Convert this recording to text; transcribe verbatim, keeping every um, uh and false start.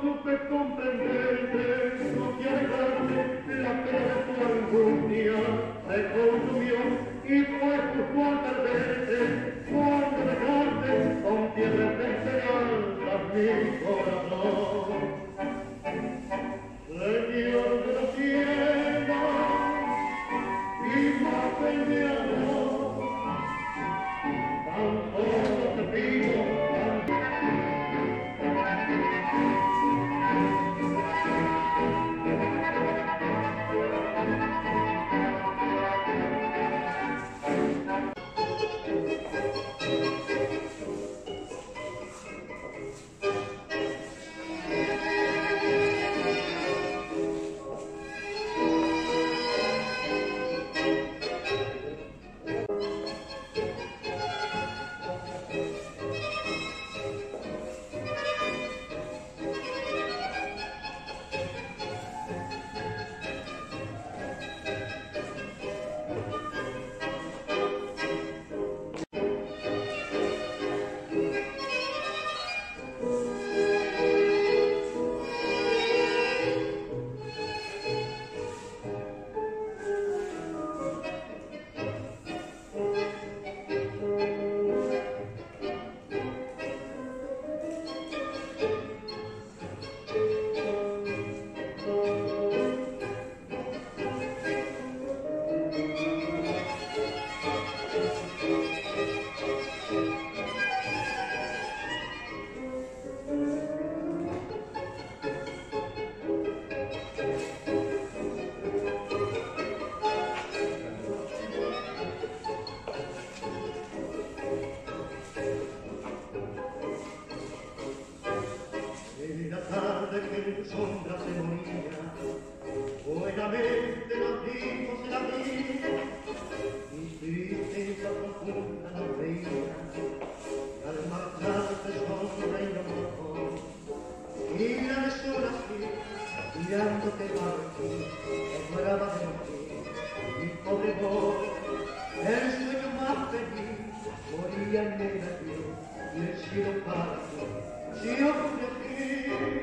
supe comprender que no te alegrarme, la pena de tu angustia se consumió y fue justo al perderte, cuando dejaste con tierra de esperanza mi corazón. Señor de los cielos, imagen de amor, tan solo te pido, que en sombra se moría, buenamente los hijos se la vida, y tristeza profunda nos veía, al marcharte sombra y no mojó, y la desora así, mirándote partir, te fuera de ti, mi pobre voz, el sueño más feliz, moría en el avión, y el cielo para ti, si ofrecí.